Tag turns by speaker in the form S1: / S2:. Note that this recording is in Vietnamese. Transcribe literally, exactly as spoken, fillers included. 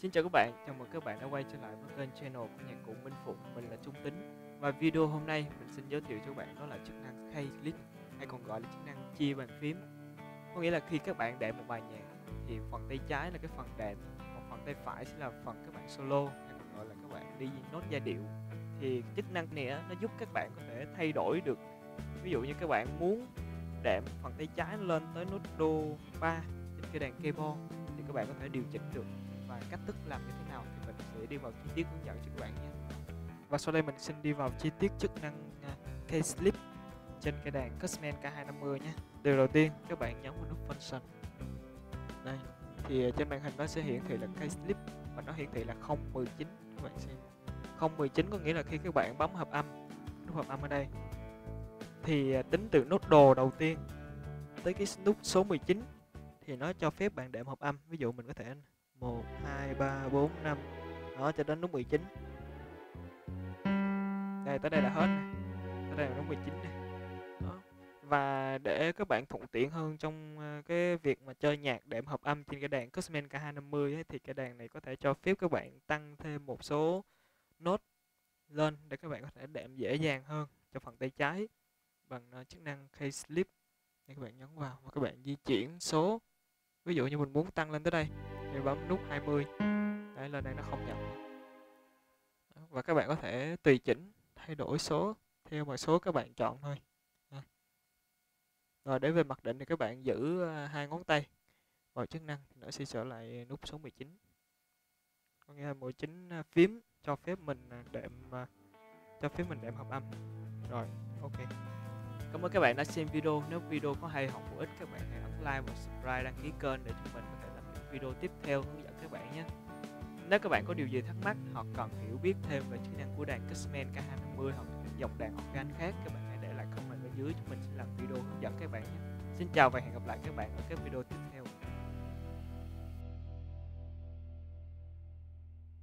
S1: Xin chào các bạn, chào mừng các bạn đã quay trở lại với kênh channel của nhạc cụ Minh Phụng. Mình là Trung Tính. Và video hôm nay mình xin giới thiệu cho các bạn đó là chức năng K-Clip, hay còn gọi là chức năng chia bàn phím. Có nghĩa là khi các bạn đệm một bài nhạc thì phần tay trái là cái phần đệm, còn phần tay phải sẽ là phần các bạn solo, hay còn gọi là các bạn đi nốt giai điệu. Thì chức năng này á, nó giúp các bạn có thể thay đổi được. Ví dụ như các bạn muốn đệm phần tay trái lên tới nốt đô ba trên cái đàn keyboard thì các bạn có thể điều chỉnh được. Và cách thức làm như thế nào thì mình sẽ đi vào chi tiết hướng dẫn cho các bạn nhé. Và sau đây mình xin đi vào chi tiết chức năng uh, K-Slip trên cái đàn Custman K hai năm mươi nhé. Điều đầu tiên các bạn nhấn vào nút Function. Đây, thì trên màn hình nó sẽ hiển thị là K-Slip và nó hiển thị là không một chín. Các bạn xem không một chín có nghĩa là khi các bạn bấm hợp âm, nút hợp âm ở đây thì tính từ nốt đồ đầu tiên tới cái nút số mười chín thì nó cho phép bạn đệm hợp âm. Ví dụ mình có thể một, hai, ba, bốn, năm đó cho đến nút mười chín. Đây, tới đây là hết này. Tới đây là nút mười chín này. Đó. Và để các bạn thuận tiện hơn trong cái việc mà chơi nhạc đệm hợp âm trên cái đàn Custman K hai năm mươi ấy, thì cái đàn này có thể cho phép các bạn tăng thêm một số nốt lên để các bạn có thể đệm dễ dàng hơn cho phần tay trái bằng chức năng K-Slip. Để các bạn nhấn vào và các bạn di chuyển số. Ví dụ như mình muốn tăng lên tới đây thì bấm nút hai mươi. Đấy, lên đây nó không nhận. Và các bạn có thể tùy chỉnh thay đổi số theo mà số các bạn chọn thôi. Rồi để về mặc định thì các bạn giữ hai ngón tay vào chức năng thì nó sẽ trở lại nút số mười chín. Có nghĩa là mười chín phím cho phép mình đệm cho phép mình đệm hợp âm. Rồi, ok. Cảm ơn các bạn đã xem video. Nếu video có hay hoặc bổ ích, các bạn hãy ấn like và subscribe, đăng ký kênh để chúng mình có thể làm những video tiếp theo hướng dẫn các bạn nhé. Nếu các bạn có điều gì thắc mắc hoặc cần hiểu biết thêm về chức năng của đàn Custman K hai năm mươi hoặc những dòng đàn organ khác, các bạn hãy để lại comment ở dưới, chúng mình sẽ làm video hướng dẫn các bạn nhé. Xin chào và hẹn gặp lại các bạn ở các video tiếp theo.